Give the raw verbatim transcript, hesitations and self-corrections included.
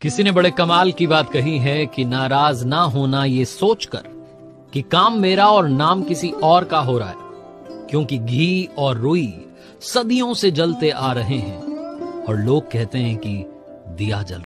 किसी ने बड़े कमाल की बात कही है कि नाराज ना होना ये सोचकर कि काम मेरा और नाम किसी और का हो रहा है, क्योंकि घी और रुई सदियों से जलते आ रहे हैं और लोग कहते हैं कि दिया जल